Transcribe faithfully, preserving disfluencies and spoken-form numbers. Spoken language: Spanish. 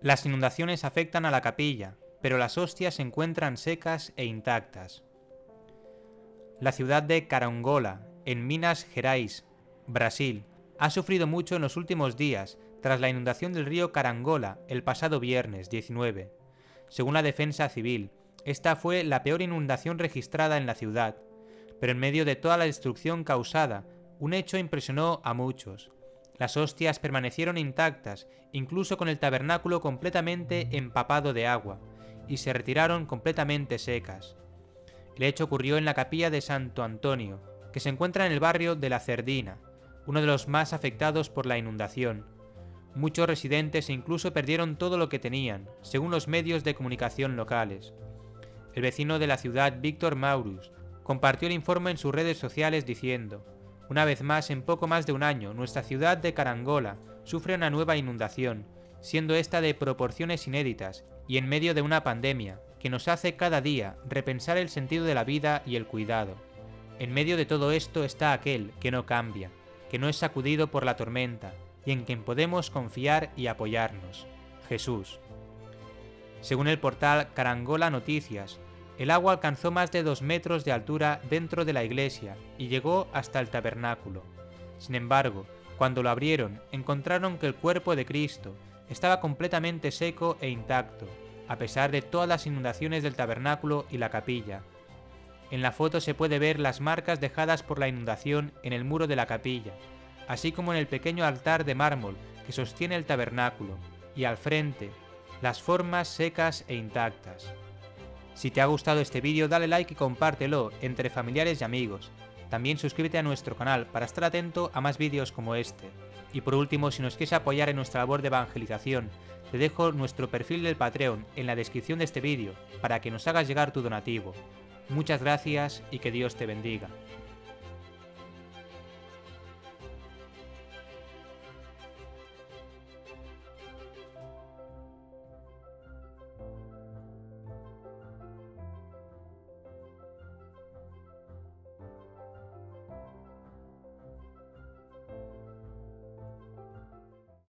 Las inundaciones afectan a la capilla, pero las hostias se encuentran secas e intactas. La ciudad de Carangola, en Minas Gerais, Brasil, ha sufrido mucho en los últimos días tras la inundación del río Carangola el pasado viernes diecinueve. Según la Defensa Civil, esta fue la peor inundación registrada en la ciudad, pero en medio de toda la destrucción causada, un hecho impresionó a muchos. Las hostias permanecieron intactas, incluso con el tabernáculo completamente empapado de agua, y se retiraron completamente secas. El hecho ocurrió en la capilla de Santo Antonio, que se encuentra en el barrio de La Cerdina, uno de los más afectados por la inundación. Muchos residentes incluso perdieron todo lo que tenían, según los medios de comunicación locales. El vecino de la ciudad, Víctor Maurus, compartió el informe en sus redes sociales diciendo: «Una vez más, en poco más de un año, nuestra ciudad de Carangola sufre una nueva inundación, siendo esta de proporciones inéditas y en medio de una pandemia que nos hace cada día repensar el sentido de la vida y el cuidado. En medio de todo esto está aquel que no cambia, que no es sacudido por la tormenta y en quien podemos confiar y apoyarnos: Jesús». Según el portal Carangola Noticias, el agua alcanzó más de dos metros de altura dentro de la iglesia y llegó hasta el tabernáculo. Sin embargo, cuando lo abrieron, encontraron que el cuerpo de Cristo estaba completamente seco e intacto, a pesar de todas las inundaciones del tabernáculo y la capilla. En la foto se puede ver las marcas dejadas por la inundación en el muro de la capilla, así como en el pequeño altar de mármol que sostiene el tabernáculo, y al frente, las formas secas e intactas. Si te ha gustado este vídeo, dale like y compártelo entre familiares y amigos. También suscríbete a nuestro canal para estar atento a más vídeos como este. Y por último, si nos quieres apoyar en nuestra labor de evangelización, te dejo nuestro perfil del Patreon en la descripción de este vídeo para que nos hagas llegar tu donativo. Muchas gracias y que Dios te bendiga.